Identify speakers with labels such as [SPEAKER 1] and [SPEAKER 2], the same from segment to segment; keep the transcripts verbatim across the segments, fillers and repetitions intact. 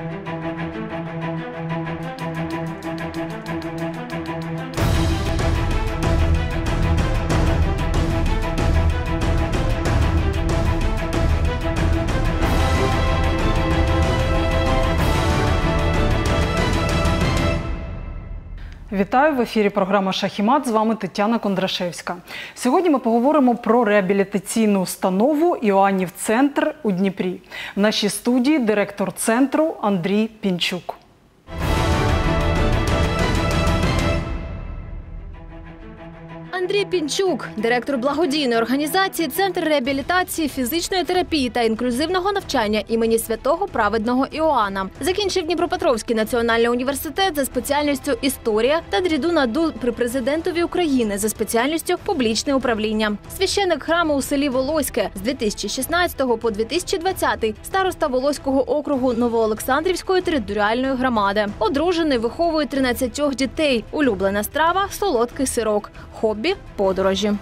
[SPEAKER 1] Вітаю! В ефірі програма «Шах і мат». З вами Тетяна Кондрашевська. Сьогодні ми поговоримо про реабілітаційну установу «Іоаннів-центр» у Дніпрі. В нашій студії директор центру Андрій Пінчук.
[SPEAKER 2] Андрій Пінчук – директор благодійної організації «Центр реабілітації, фізичної терапії та інклюзивного навчання імені Святого Праведного Іоанна». Закінчив Дніпропетровський національний університет за спеціальністю «Історія» та дріду-наду при президентові України за спеціальністю «Публічне управління». Священник храму у селі Волоське з дві тисячі шістнадцятого по дві тисячі двадцятий, староста Волоського округу Новоолександрівської територіальної громади. Одружений, виховує тринадцятьох дітей. Улюблена страва – солодкий сирок. Хобі – подорожі.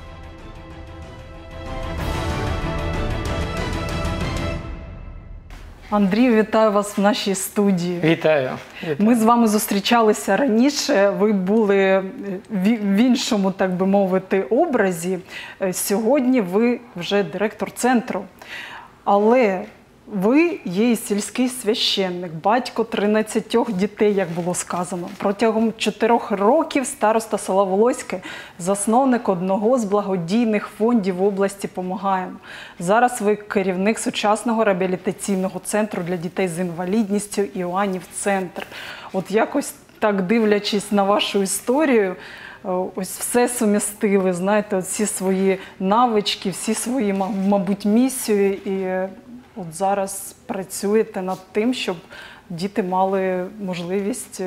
[SPEAKER 1] Андрій, вітаю вас в нашій студії.
[SPEAKER 3] Вітаю. Вітаю.
[SPEAKER 1] Ми з вами зустрічалися раніше, ви були в іншому, так би мовити, образі. Сьогодні ви вже директор центру. Але ви є і сільський священник, батько тринадцятьох дітей, як було сказано. Протягом чотирьох років староста села Волоське, засновник одного з благодійних фондів області «Помагаємо». Зараз ви керівник сучасного реабілітаційного центру для дітей з інвалідністю «Іоаннів-центр». От якось так, дивлячись на вашу історію, ось все сумістили, знаєте, всі свої навички, всі свої, мабуть, місію і от зараз працюєте над тим, щоб діти мали можливість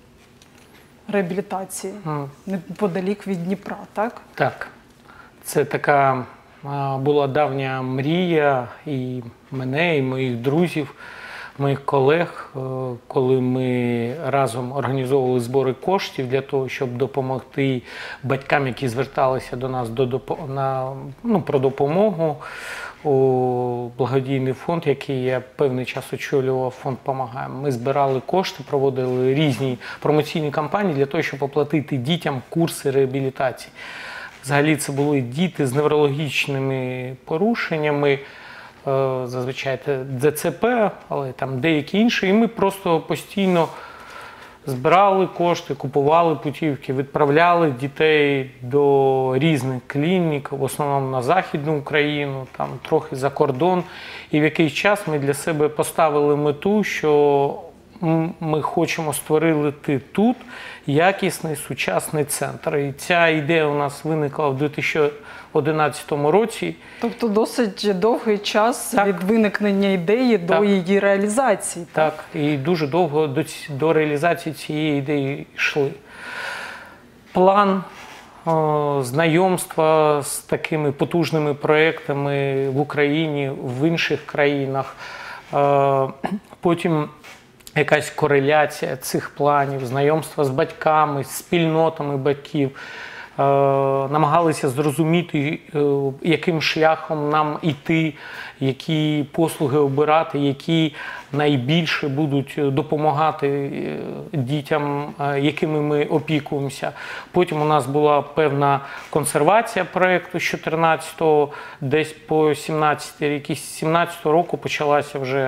[SPEAKER 1] реабілітації mm. неподалік від Дніпра, так?
[SPEAKER 3] Так. Це така була давня мрія і мене, і моїх друзів, моїх колег, коли ми разом організовували збори коштів для того, щоб допомогти батькам, які зверталися до нас до, на, ну, про допомогу. У благодійний фонд, який я певний час очолював, фонд «Помагаємо». Ми збирали кошти, проводили різні промоційні кампанії для того, щоб оплатити дітям курси реабілітації. Взагалі це були діти з неврологічними порушеннями, зазвичай це Д Ц П, але там деякі інші. І ми просто постійно збирали кошти, купували путівки, відправляли дітей до різних клінік, в основному на Західну Україну, там трохи за кордон. І в якийсь час ми для себе поставили мету, що ми хочемо створити тут якісний сучасний центр. І ця ідея у нас виникла в дві тисячі одинадцятому році. Тобто
[SPEAKER 1] досить довгий час так. від виникнення ідеї так. до її реалізації.
[SPEAKER 3] Так, так. І дуже довго до, до реалізації цієї ідеї йшли. План о, знайомства з такими потужними проєктами в Україні, в інших країнах. О, потім якась кореляція цих планів, знайомства з батьками, з спільнотами батьків. Е, намагалися зрозуміти, е, яким шляхом нам йти, які послуги обирати, які найбільше будуть допомагати дітям, е, якими ми опікуємося. Потім у нас була певна консервація проєкту з чотирнадцятого, десь по сімнадцятий рік, і з сімнадцятого року почалася вже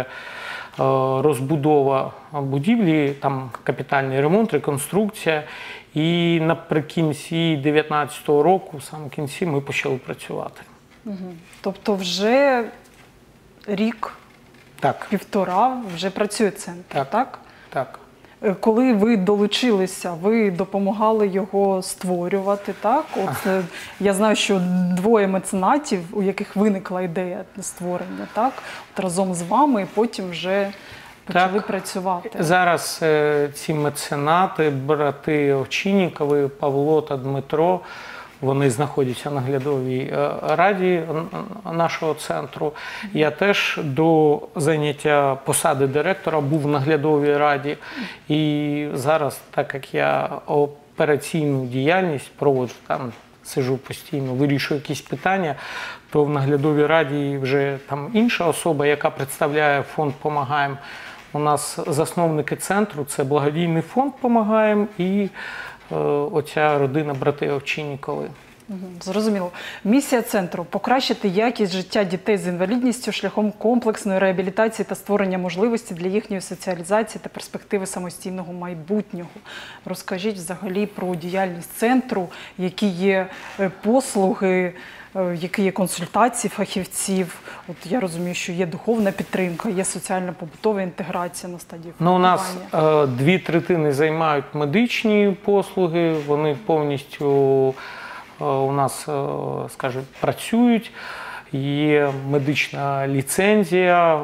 [SPEAKER 3] розбудова будівлі, там капітальний ремонт, реконструкція. І наприкінці дев'ятнадцятого року, в самому кінці, ми почали працювати.
[SPEAKER 1] Угу. Тобто вже рік,
[SPEAKER 3] так.
[SPEAKER 1] півтора, вже працює центр, так?
[SPEAKER 3] Так, так.
[SPEAKER 1] Коли ви долучилися, ви допомагали його створювати, так? От, я знаю, що двоє меценатів, у яких виникла ідея створення, так? От разом з вами, і потім вже почали так. працювати.
[SPEAKER 3] Зараз е, ці меценати, брати Овчиннікови, Павло та Дмитро, вони знаходяться на наглядовій раді нашого центру. Я теж до заняття посади директора був в наглядовій раді. І зараз, так як я операційну діяльність проводжу, там сиджу постійно, вирішую якісь питання, то в наглядовій раді вже там інша особа, яка представляє фонд «Помагаємо», у нас засновники центру – це благодійний фонд «Помагаємо» і е, оця родина братів Овчиннікови.
[SPEAKER 1] Мгм, зрозуміло. Місія центру – покращити якість життя дітей з інвалідністю шляхом комплексної реабілітації та створення можливості для їхньої соціалізації та перспективи самостійного майбутнього. Розкажіть взагалі про діяльність центру, які є е, послуги, е, які є консультації фахівців. От я розумію, що є духовна підтримка, є соціально-побутова інтеграція на стадії
[SPEAKER 3] Ну, у нас
[SPEAKER 1] формування.
[SPEAKER 3] е, дві третини займають медичні послуги, вони повністю у нас, скажімо, працюють, є медична ліцензія,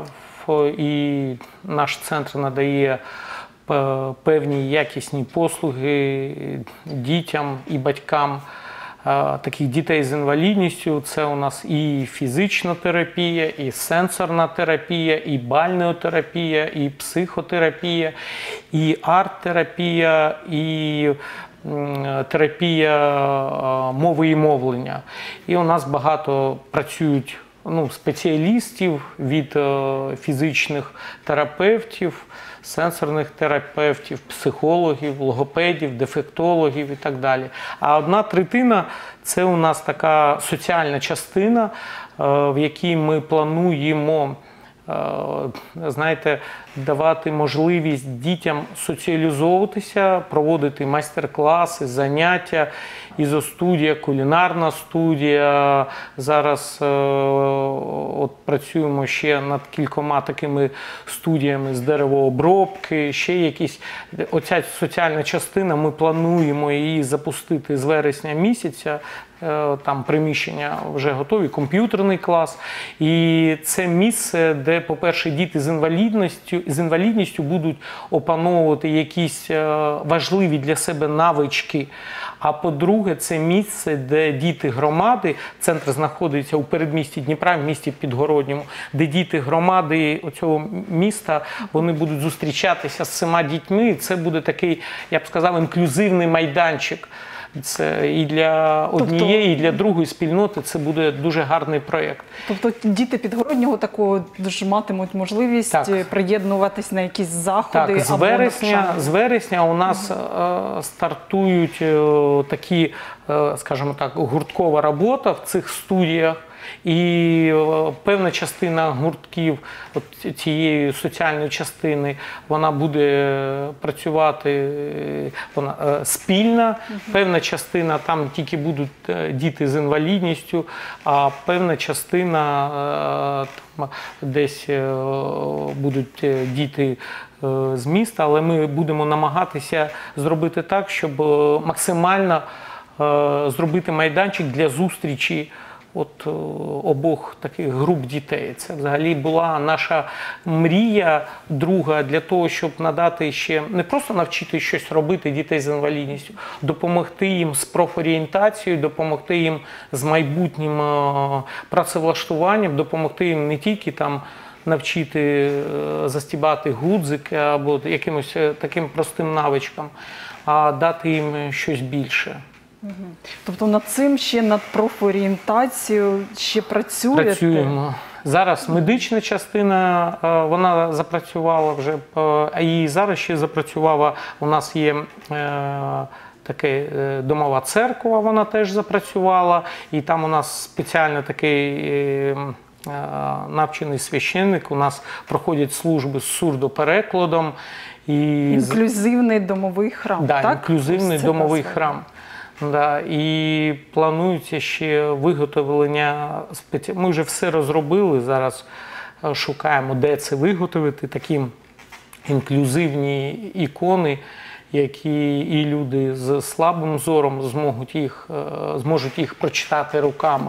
[SPEAKER 3] і наш центр надає певні якісні послуги дітям і батькам таких дітей з інвалідністю. Це у нас і фізична терапія, і сенсорна терапія, і бальнеотерапія, і психотерапія, і арт-терапія, і терапія мови і мовлення. І у нас багато працюють ну, спеціалістів від фізичних терапевтів, сенсорних терапевтів, психологів, логопедів, дефектологів і так далі. А одна третина – це у нас така соціальна частина, в якій ми плануємо, знаєте, давати можливість дітям соціалізовуватися, проводити майстер-класи, заняття, ізостудія, кулінарна студія. Зараз е, от працюємо ще над кількома такими студіями з деревообробки, ще якісь. Оця соціальна частина, ми плануємо її запустити з вересня місяця. Там приміщення вже готові, комп'ютерний клас. І це місце, де, по-перше, діти з інвалідністю, з інвалідністю будуть опановувати якісь важливі для себе навички. А по-друге, це місце, де діти громади, центр знаходиться у передмісті Дніпра, в місті Підгородньому, де діти громади цього міста, вони будуть зустрічатися з цими дітьми. І це буде такий, я б сказав, інклюзивний майданчик. Це і для однієї, тобто, і для другої спільноти це буде дуже гарний проєкт.
[SPEAKER 1] Тобто діти Підгороднього такого ж матимуть можливість так. приєднуватись на якісь заходи?
[SPEAKER 3] Так, з
[SPEAKER 1] або
[SPEAKER 3] вересня, з вересня у нас угу. е, стартують е, такі, е, скажімо так, гурткова робота в цих студіях. І певна частина гуртків от цієї соціальної частини, вона буде працювати вона, спільна, угу. певна частина там тільки будуть діти з інвалідністю, а певна частина там, десь будуть діти з міста, але ми будемо намагатися зробити так, щоб максимально зробити майданчик для зустрічі от обох таких груп дітей. Це взагалі була наша мрія друга для того, щоб надати ще, не просто навчити щось робити дітей з інвалідністю, допомогти їм з профорієнтацією, допомогти їм з майбутнім працевлаштуванням, допомогти їм не тільки там навчити застібати гудзики або якимось таким простим навичкам, а дати їм щось більше.
[SPEAKER 1] Тобто над цим ще, над профорієнтацією ще працюєте?
[SPEAKER 3] Працюємо. Зараз медична частина, вона запрацювала вже, а і зараз ще запрацювала, у нас є така домова церква, вона теж запрацювала, і там у нас спеціально такий навчений священник, у нас проходять служби з сурдоперекладом. І...
[SPEAKER 1] Інклюзивний домовий храм,
[SPEAKER 3] да,
[SPEAKER 1] так?
[SPEAKER 3] Інклюзивний домовий храм. Да, і планується ще виготовлення, спеці... ми вже все розробили, зараз шукаємо, де це виготовити, такі інклюзивні ікони, які і люди з слабим зором зможуть їх, зможуть їх прочитати руками.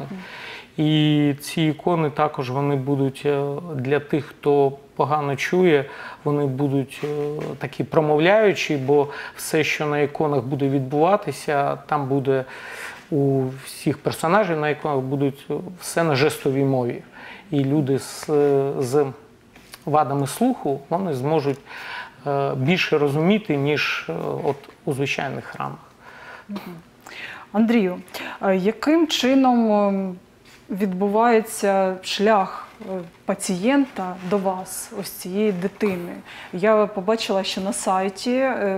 [SPEAKER 3] І ці ікони також вони будуть для тих, хто погано чує, вони будуть такі промовляючі, бо все, що на іконах буде відбуватися, там буде у всіх персонажів на іконах будуть все на жестовій мові. І люди з, з вадами слуху, вони зможуть більше розуміти, ніж от у звичайних храмах.
[SPEAKER 1] Андрію, яким чином відбувається шлях е, пацієнта до вас, ось цієї дитини. Я побачила, що на сайті е,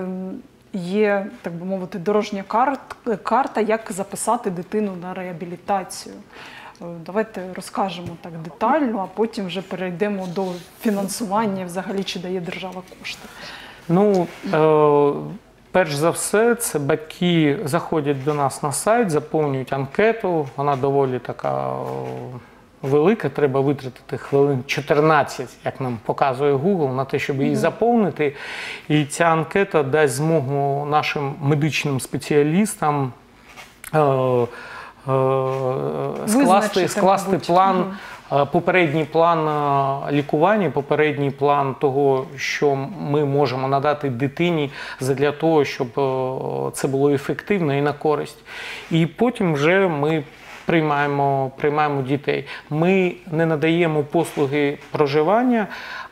[SPEAKER 1] є, так би мовити, дорожня карт, карта, як записати дитину на реабілітацію. Е, Давайте розкажемо так детально, а потім вже перейдемо до фінансування, взагалі, чи дає держава кошти.
[SPEAKER 3] Ну, е, перш за все, це батьки заходять до нас на сайт, заповнюють анкету, вона доволі така е, велика, треба витратити хвилин чотирнадцять, як нам показує Google, на те, щоб її заповнити. І ця анкета дасть змогу нашим медичним спеціалістам е, е, скласти,
[SPEAKER 1] Визначити,
[SPEAKER 3] скласти
[SPEAKER 1] мабуть.
[SPEAKER 3] план,
[SPEAKER 1] Мгм.
[SPEAKER 3] е, попередній план е, лікування, попередній план того, що ми можемо надати дитині для того, щоб е, це було ефективно і на користь. І потім вже ми Приймаємо, приймаємо дітей. Ми не надаємо послуги проживання,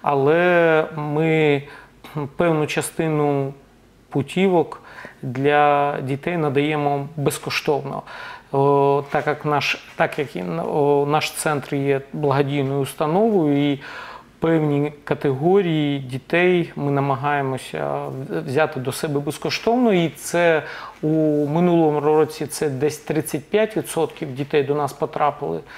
[SPEAKER 3] але ми певну частину путівок для дітей надаємо безкоштовно. О, так як наш, так як і, о, наш центр є благодійною установою, і певні категорії дітей ми намагаємося взяти до себе безкоштовно, і це у минулому році це десь тридцять п'ять відсотків дітей до нас потрапили е,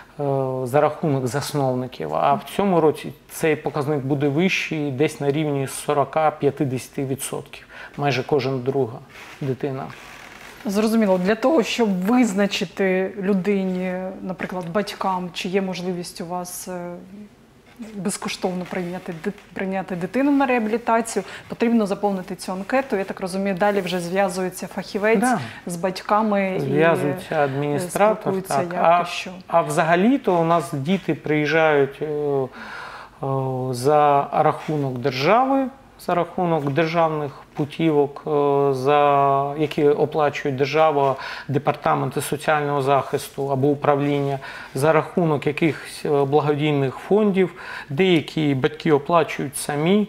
[SPEAKER 3] за рахунок засновників, а в цьому році цей показник буде вищий, десь на рівні сорок-п'ятдесят відсотків, майже кожен друга дитина.
[SPEAKER 1] Зрозуміло, для того, щоб визначити людині, наприклад, батькам, чи є можливість у вас е, безкоштовно прийняти, прийняти дитину на реабілітацію, потрібно заповнити цю анкету. Я так розумію, далі вже зв'язується фахівець
[SPEAKER 3] Да.
[SPEAKER 1] з батьками
[SPEAKER 3] Зв'язується
[SPEAKER 1] і
[SPEAKER 3] адміністратор.
[SPEAKER 1] спілкуються,
[SPEAKER 3] Так.
[SPEAKER 1] як
[SPEAKER 3] А,
[SPEAKER 1] і що.
[SPEAKER 3] а взагалі-то у нас діти приїжджають е, е, за рахунок держави, за рахунок державних путівок, е, за, які оплачують держава, департаменти соціального захисту або управління, за рахунок якихось благодійних фондів. Деякі батьки оплачують самі,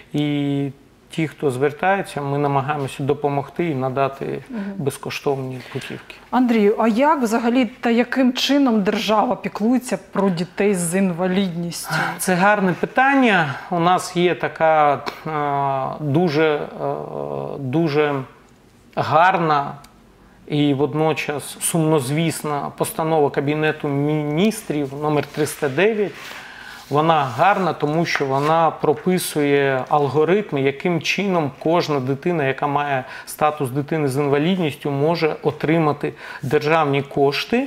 [SPEAKER 3] і ті, хто звертається, ми намагаємося допомогти і надати безкоштовні путівки.
[SPEAKER 1] Андрію, а як взагалі та яким чином держава піклується про дітей з інвалідністю?
[SPEAKER 3] Це гарне питання. У нас є така е, дуже, е, дуже гарна і водночас сумнозвісна постанова Кабінету міністрів номер триста дев'ять. Вона гарна, тому що вона прописує алгоритми, яким чином кожна дитина, яка має статус дитини з інвалідністю, може отримати державні кошти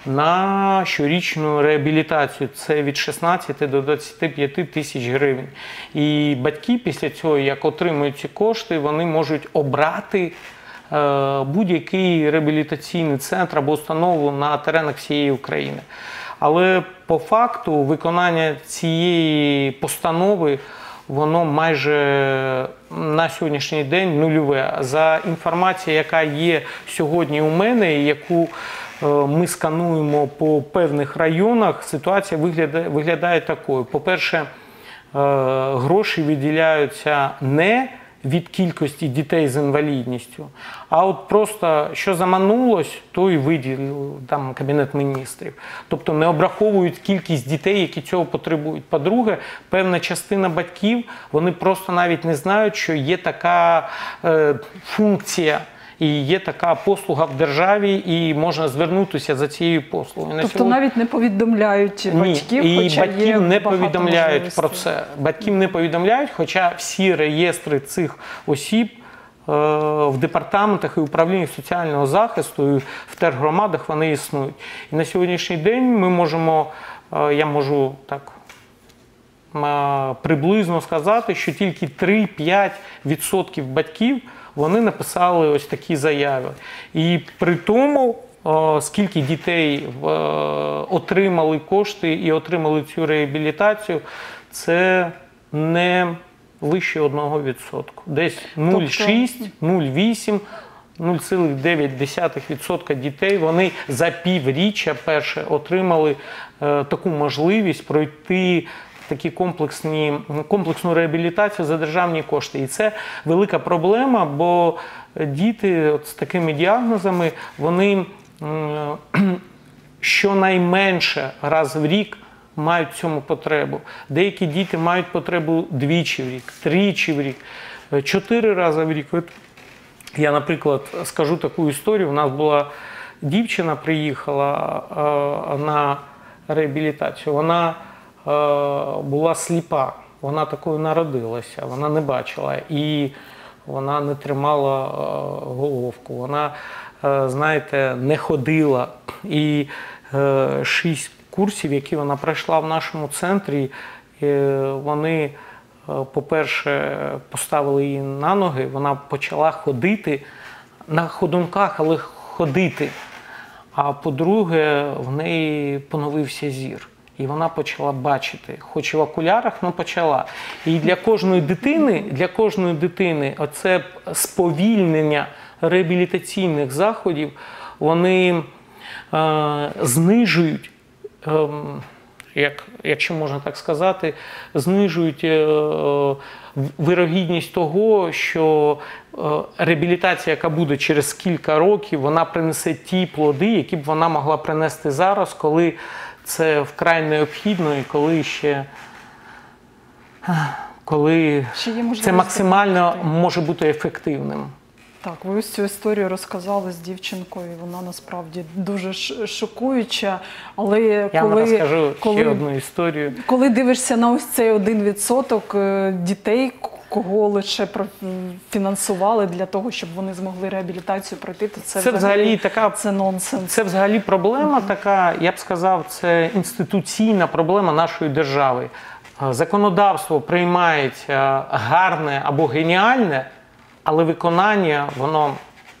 [SPEAKER 3] на щорічну реабілітацію. Це від шістнадцяти до двадцяти п'яти тисяч гривень. І батьки після цього, як отримують ці кошти, вони можуть обрати е, будь-який реабілітаційний центр або установу на теренах всієї України. Але по факту виконання цієї постанови, воно майже на сьогоднішній день нульове. За інформацією, яка є сьогодні у мене, і яку ми скануємо по певних районах, ситуація виглядає, виглядає такою. По-перше, гроші виділяються не від кількості дітей з інвалідністю, а от просто що заманулось, то і виділив там Кабінет міністрів. Тобто не обраховують кількість дітей, які цього потребують. По-друге, певна частина батьків, вони просто навіть не знають, що є така е, функція і є така послуга в державі, і можна звернутися за цією послугою.
[SPEAKER 1] Тобто
[SPEAKER 3] сьогодні...
[SPEAKER 1] навіть не повідомляють батьків,
[SPEAKER 3] Ні,
[SPEAKER 1] хоча
[SPEAKER 3] і батьків
[SPEAKER 1] є
[SPEAKER 3] не
[SPEAKER 1] багато
[SPEAKER 3] повідомляють
[SPEAKER 1] можливостей.
[SPEAKER 3] про це. Батьків не повідомляють, хоча всі реєстри цих осіб е, в департаментах і управліннях соціального захисту, і в тергромадах вони існують. І на сьогоднішній день ми можемо, е, я можу так е, приблизно сказати, що тільки три-п'ять відсотків батьків вони написали ось такі заяви. І при тому, о, скільки дітей о, отримали кошти і отримали цю реабілітацію, це не вище одного відсотку. Десь нуль цілих шість десятих, нуль цілих вісім десятих, нуль цілих дев'ять десятих відсотка дітей, вони за півріччя перше отримали е, таку можливість пройти такі комплексні, комплексну реабілітацію за державні кошти. І це велика проблема, бо діти от з такими діагнозами, вони щонайменше раз в рік мають в цьому потребу. Деякі діти мають потребу двічі в рік, тричі в рік, чотири рази в рік. От я, наприклад, скажу таку історію. У нас була дівчина, приїхала е, на реабілітацію. Вона е, була сліпа, вона такою народилася, вона не бачила. І вона не тримала е, головку, вона, е, знаєте, не ходила. І е, шість курсів, які вона пройшла в нашому центрі, е, вони, е, по-перше, поставили її на ноги, вона почала ходити на ходунках, але ходити. А по-друге, в неї поновився зір. І вона почала бачити, хоч і в окулярах, але почала. І для кожної дитини, для кожної дитини оце сповільнення реабілітаційних заходів, вони е, знижують, е, як, якщо можна так сказати, знижують е, вирогідність того, що е, реабілітація, яка буде через кілька років, вона принесе ті плоди, які б вона могла принести зараз, коли це вкрай необхідно і коли ще, коли це максимально може бути ефективним.
[SPEAKER 1] Так, ви ось цю історію розказали з дівчинкою, вона насправді дуже шокуюча, але
[SPEAKER 3] Я
[SPEAKER 1] коли,
[SPEAKER 3] вам розкажу
[SPEAKER 1] коли,
[SPEAKER 3] ще одну історію.
[SPEAKER 1] Коли дивишся на ось цей один відсоток дітей, кого лише фінансували для того, щоб вони змогли реабілітацію пройти, то це,
[SPEAKER 3] це взагалі, взагалі така,
[SPEAKER 1] це нонсенс.
[SPEAKER 3] Це взагалі проблема uh-huh. така, я б сказав, це інституційна проблема нашої держави. Законодавство приймається гарне або геніальне, але виконання, воно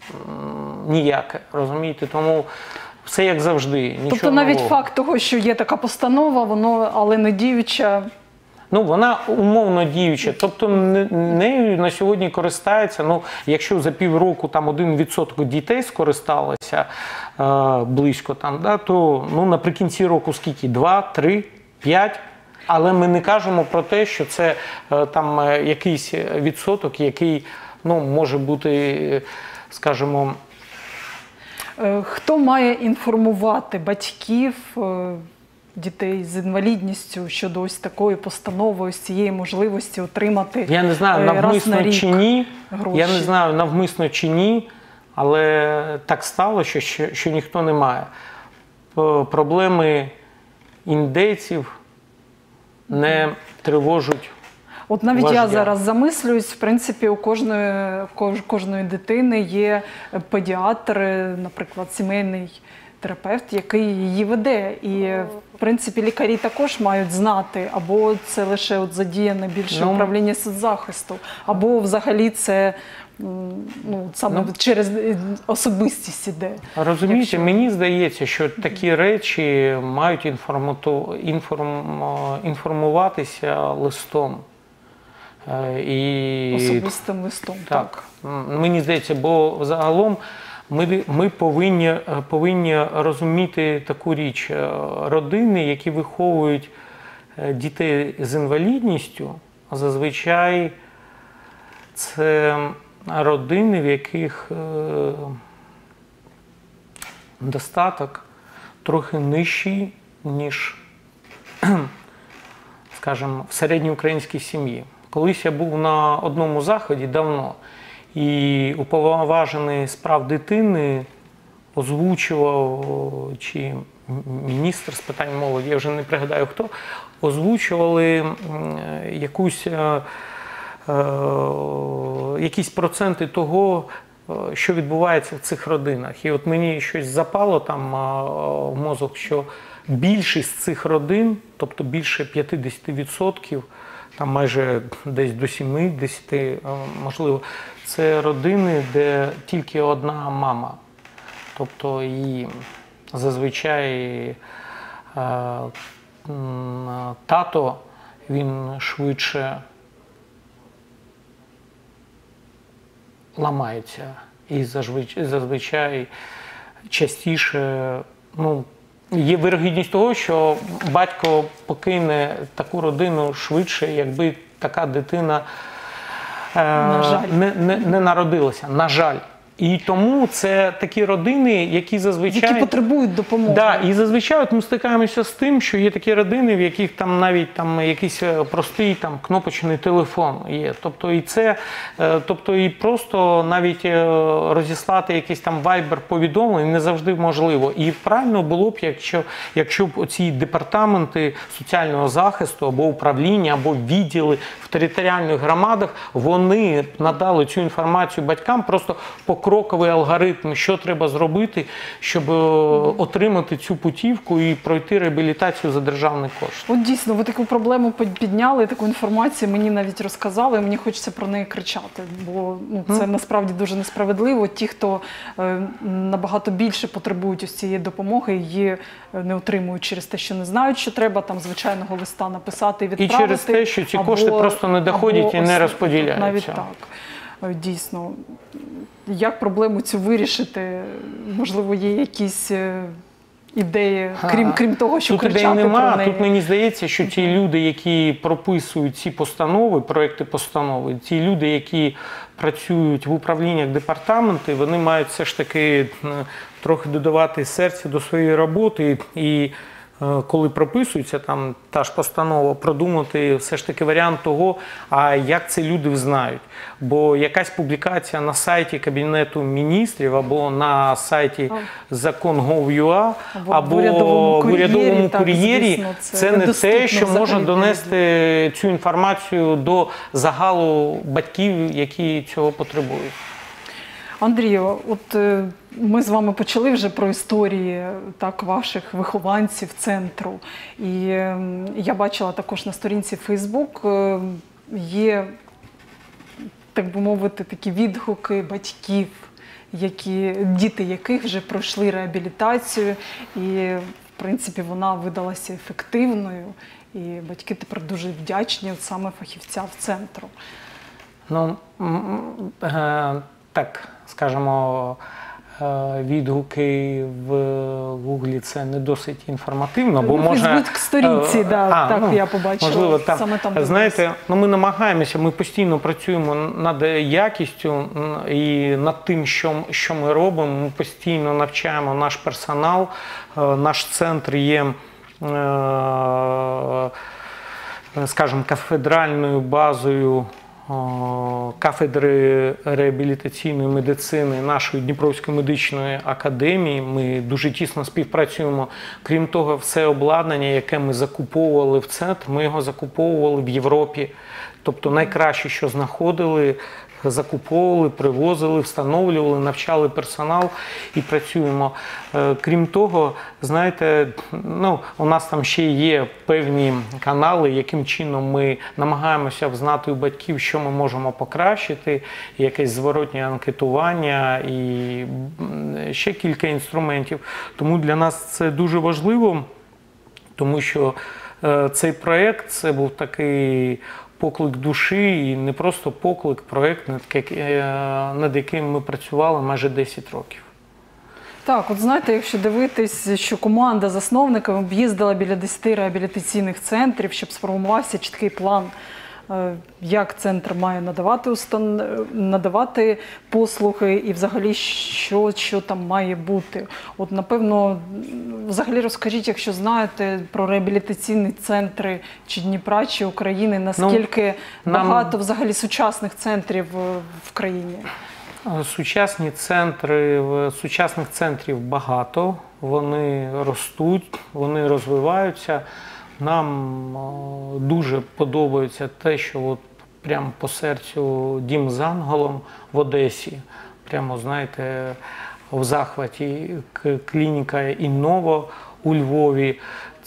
[SPEAKER 3] ніяке, розумієте? Тому все як завжди, нічого
[SPEAKER 1] Тобто навіть
[SPEAKER 3] нового.
[SPEAKER 1] Факт того, що є така постанова, воно, але не діюча.
[SPEAKER 3] Ну, вона умовно діюча, тобто нею на сьогодні користається, ну, якщо за півроку там один відсоток дітей скористалося е, близько там, да, то ну, наприкінці року скільки? Два, три, п'ять? Але ми не кажемо про те, що це е, там якийсь відсоток, який, ну, може бути, скажімо...
[SPEAKER 1] Хто має інформувати батьків, дітей з інвалідністю щодо ось такої постанови, ось цієї можливості отримати
[SPEAKER 3] Я не знаю, навмисно чи ні,
[SPEAKER 1] гроші?
[SPEAKER 3] Я не знаю, навмисно чи ні, але так стало, що, що, що ніхто не має. Проблеми індейців не тривожать.
[SPEAKER 1] От навіть
[SPEAKER 3] вождя.
[SPEAKER 1] Я зараз замислююсь, в принципі, у кожної, кож, кожної дитини є педіатр, наприклад, сімейний терапевт, який її веде. І, в принципі, лікарі також мають знати, або це лише от задіяне більше
[SPEAKER 3] ну,
[SPEAKER 1] управління соцзахисту, або взагалі це ну, саме ну, через особистість іде.
[SPEAKER 3] Розумієте,
[SPEAKER 1] якщо...
[SPEAKER 3] мені здається, що такі речі мають інформату... інформ... інформуватися листом. І...
[SPEAKER 1] Особистим листом, так.
[SPEAKER 3] так. Мені здається, бо загалом ми, ми повинні, повинні розуміти таку річ. Родини, які виховують дітей з інвалідністю, зазвичай це родини, в яких достаток трохи нижчий, ніж, скажімо, в середній українській сім'ї. Колись я був на одному заході давно, і уповноважений з прав дитини озвучував, чи міністр з питань молоді, я вже не пригадаю хто, озвучували якусь, е, е, якісь проценти того, що відбувається в цих родинах. І от мені щось запало там в мозок, що більшість цих родин, тобто більше п'ятдесят відсотків, там майже десь до сімдесят, можливо, це родини, де тільки одна мама. Тобто і зазвичай е, тато, він швидше ламається. І зазвичай, зазвичай частіше, ну, є вирогідність того, що батько покине таку родину швидше, якби така дитина е,
[SPEAKER 1] на жаль.
[SPEAKER 3] Не, не, не народилася. На жаль. І тому це такі родини, які зазвичай...
[SPEAKER 1] Які потребують допомоги.
[SPEAKER 3] Да, і зазвичай от ми стикаємося з тим, що є такі родини, в яких там навіть там якийсь простий там кнопочний телефон є. Тобто і це, тобто і просто навіть розіслати якийсь там вайбер-повідомлення не завжди можливо. І правильно було б, якщо, якщо б оці департаменти соціального захисту або управління, або відділи в територіальних громадах, вони надали цю інформацію батькам, просто покроковий алгоритм, що треба зробити, щоб отримати цю путівку і пройти реабілітацію за державний кошт.
[SPEAKER 1] От дійсно, ви таку проблему підняли, таку інформацію мені навіть розказали, мені хочеться про неї кричати, бо ну, це mm. насправді дуже несправедливо. Ті, хто е, набагато більше потребують ось цієї допомоги, її не отримують через те, що не знають, що треба там звичайного листа написати і відправити.
[SPEAKER 3] І через те, що ці або, кошти просто не доходять і не розподіляються.
[SPEAKER 1] Навіть так. Дійсно. Як проблему цю вирішити? Можливо, є якісь ідеї, крім, крім того, що
[SPEAKER 3] тут
[SPEAKER 1] кричати
[SPEAKER 3] ідей нема.
[SPEAKER 1] про неї?
[SPEAKER 3] Тут мені здається, що ті люди, які прописують ці постанови, проекти постанови, ті люди, які працюють в управліннях, департаменти, вони мають все ж таки трохи додавати серця до своєї роботи і коли прописується там та ж постанова, продумати все ж таки варіант того, а як це люди знають. Бо якась публікація на сайті Кабінету міністрів або на сайті закон крапка гов крапка ю а або, або в урядовому кур'єрі, кур'єрі так, звісно, це, це не те, що може донести цю інформацію до загалу батьків, які цього потребують.
[SPEAKER 1] Андрію, от ми з вами почали вже про історії так, ваших вихованців центру. І я бачила також на сторінці Фейсбук є, так би мовити, такі відгуки батьків, які, діти яких вже пройшли реабілітацію. І, в принципі, вона видалася ефективною. І батьки тепер дуже вдячні от саме фахівцям центру.
[SPEAKER 3] Ну, е так, скажімо, відгуки в Гуглі це не досить інформативно, бо може...
[SPEAKER 1] Фейсбук-сторінці, да,
[SPEAKER 3] а,
[SPEAKER 1] так
[SPEAKER 3] ну,
[SPEAKER 1] я побачила.
[SPEAKER 3] Можливо, там,
[SPEAKER 1] саме там
[SPEAKER 3] знаєте, ну, ми намагаємося, ми постійно працюємо над якістю і над тим, що, що ми робимо. Ми постійно навчаємо наш персонал. Наш центр є, скажімо, кафедральною базою кафедри реабілітаційної медицини нашої Дніпровської медичної академії. Ми дуже тісно співпрацюємо. Крім того, все обладнання, яке ми закуповували в центр, ми його закуповували в Європі. Тобто найкраще, що знаходили, закуповували, привозили, встановлювали, навчали персонал і працюємо. Крім того, знаєте, ну, у нас там ще є певні канали, яким чином ми намагаємося взнати у батьків, що ми можемо покращити, якесь зворотнє анкетування і ще кілька інструментів. Тому для нас це дуже важливо, тому що цей проєкт, це був такий поклик душі і не просто поклик, проєкт, над яким ми працювали майже десять років.
[SPEAKER 1] Так, от знаєте, якщо дивитись, що команда засновників об'їздила біля десяти реабілітаційних центрів, щоб сформувався чіткий план, як центр має надавати, устан... надавати послуги і взагалі що, що там має бути. От, напевно, взагалі розкажіть, якщо знаєте про реабілітаційні центри чи Дніпра, чи України, наскільки ну, нам... багато взагалі сучасних центрів в країні?
[SPEAKER 3] Сучасні центри, сучасних центрів багато, вони ростуть, вони розвиваються. Нам дуже подобається те, що от прямо по серцю Дім з ангелом в Одесі, прямо, знаєте, в захваті, клініка Інново у Львові.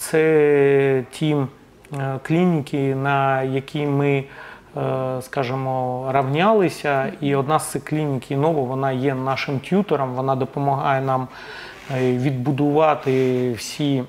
[SPEAKER 3] Це ті клініки, на які ми, скажімо, равнялися, і одна з цих клінік Інново, вона є нашим т'ютором, вона допомагає нам відбудувати всі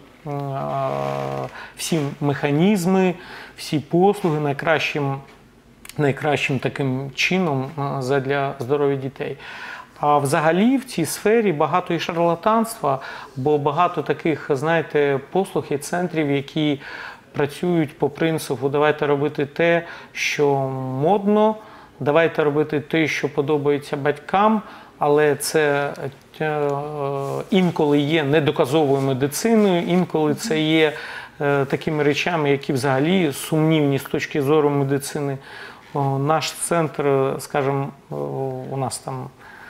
[SPEAKER 3] всі механізми, всі послуги найкращим, найкращим таким чином для здоров'я дітей. А взагалі в цій сфері багато і шарлатанства, бо багато таких, знаєте, послуг і центрів, які працюють по принципу «давайте робити те, що модно, давайте робити те, що подобається батькам, але це е, інколи є недоказовою медициною, інколи це є е, такими речами, які взагалі сумнівні з точки зору медицини. О, наш центр, скажімо, у нас там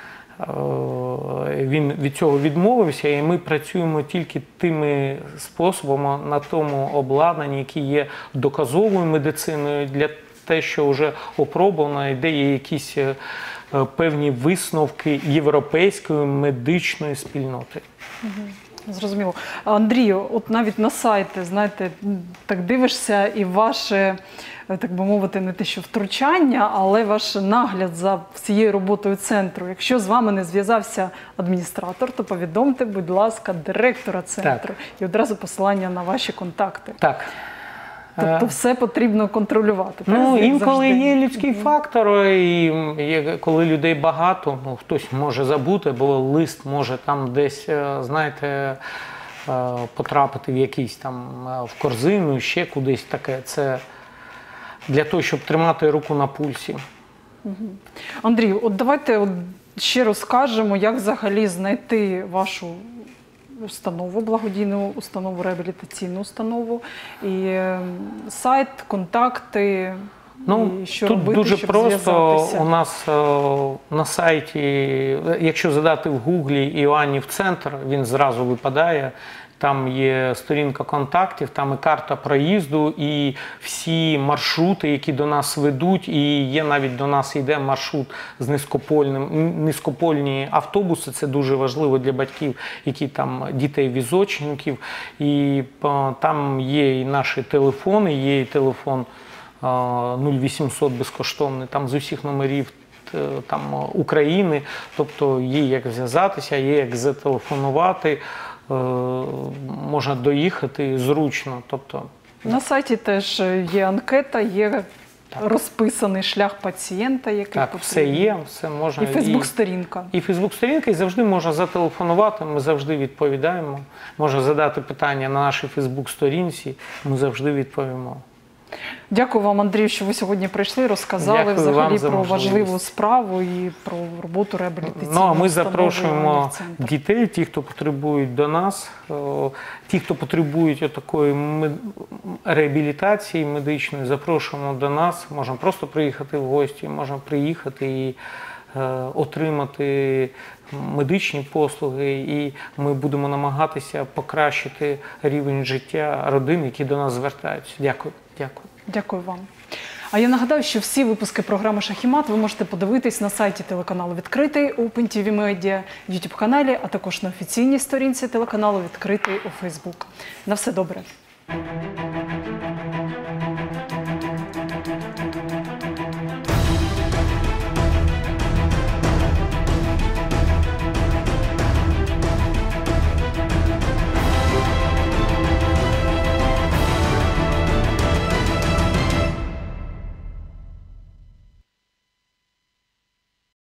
[SPEAKER 3] він від цього відмовився, і ми працюємо тільки тими способами на тому обладнанні, які є доказовою медициною, для те, що вже опробовано, і де є якісь певні висновки європейської медичної спільноти.
[SPEAKER 1] Зрозуміло. Андрію, от навіть на сайті, знаєте, так дивишся і ваше, так би мовити, не те, що втручання, але ваш нагляд за всією роботою центру. Якщо з вами не зв'язався адміністратор, то повідомте, будь ласка, директора центру. Так. І одразу посилання на ваші контакти.
[SPEAKER 3] Так.
[SPEAKER 1] Тобто все потрібно контролювати.
[SPEAKER 3] Ну, інколи є людський фактор, і коли людей багато, ну, хтось може забути, бо лист може там десь, знаєте, потрапити в якийсь там, в корзину, ще кудись таке. Це для того, щоб тримати руку на пульсі.
[SPEAKER 1] Андрію, от давайте от ще розкажемо, як взагалі знайти вашу установу, благодійну установу, реабілітаційну установу, і сайт, контакти,
[SPEAKER 3] ну,
[SPEAKER 1] і що
[SPEAKER 3] тут
[SPEAKER 1] робити,
[SPEAKER 3] дуже
[SPEAKER 1] щоб
[SPEAKER 3] просто.
[SPEAKER 1] зв'язатися.
[SPEAKER 3] У нас о, на сайті, якщо задати в гуглі Іоаннів центр, він зразу випадає. Там є сторінка контактів, там і карта проїзду, і всі маршрути, які до нас ведуть, і є навіть до нас йде маршрут з низькопольним, низькопольні автобуси, це дуже важливо для батьків, які там дітей-візочників, і о, там є і наші телефони, є і телефон нуль вісімсот безкоштовний, там з усіх номерів там України, тобто є як зв'язатися, є як зателефонувати, можна доїхати зручно. Тобто,
[SPEAKER 1] на сайті теж є анкета, є так. розписаний шлях пацієнта, який
[SPEAKER 3] так,
[SPEAKER 1] потрібен.
[SPEAKER 3] все є, все можна.
[SPEAKER 1] І Фейсбук-сторінка.
[SPEAKER 3] І, і Фейсбук-сторінка, і завжди можна зателефонувати, ми завжди відповідаємо. Можна задати питання на нашій Фейсбук-сторінці, ми завжди відповімо.
[SPEAKER 1] Дякую вам, Андрію, що ви сьогодні прийшли, розказали
[SPEAKER 3] Дякую
[SPEAKER 1] взагалі
[SPEAKER 3] про
[SPEAKER 1] можливість. важливу справу і про роботу реабілітаційної.
[SPEAKER 3] Ну, а ми запрошуємо дітей, ті, хто потребують до нас, ті, хто потребують такої реабілітації медичної, запрошуємо до нас. Можемо просто приїхати в гості, можемо приїхати і отримати медичні послуги, і ми будемо намагатися покращити рівень життя родин, які до нас звертаються. Дякую. Дякую.
[SPEAKER 1] Дякую вам. А я нагадаю, що всі випуски програми «Шахімат» ви можете подивитись на сайті телеканалу «Відкритий», Open ті ві Media, в ютуб-каналі, а також на офіційній сторінці телеканалу «Відкритий» у Фейсбук. На все добре.